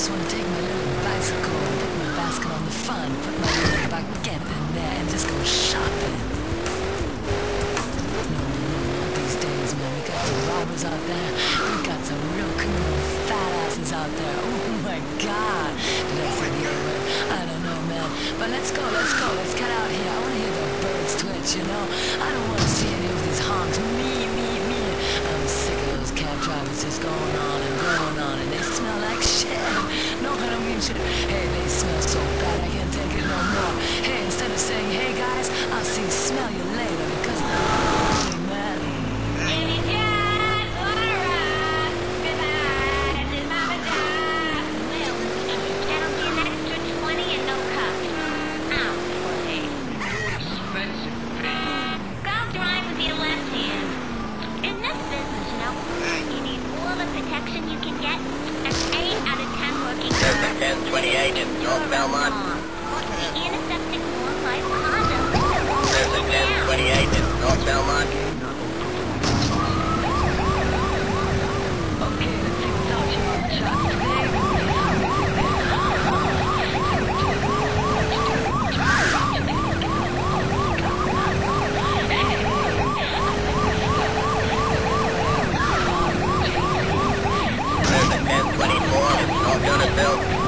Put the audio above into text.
just want to take my little bicycle and put my basket on the fun, put my little baguette in there and just go shopping. No, not these days, man. We got some robbers out there. We got some real criminal fat asses out there. Oh my God. Did I say the other word? I don't know, man. But let's go. Let's get out here. I want to hear the birds twitch, you know? I don't want to see any of these honks. Me. I'm sick of those cab drivers just going on and they smell like shit. No, I don't mean shit. Hey, they smell so bad I can't take it no more. Hey, instead of saying, hey guys, I'll see, smell you later because I'm man. There's the 1028 in North Belmont. There's the 1028 in North Belmont. Okay, let's see what's out here on the shop today. There's the 1024 in North Jonasville.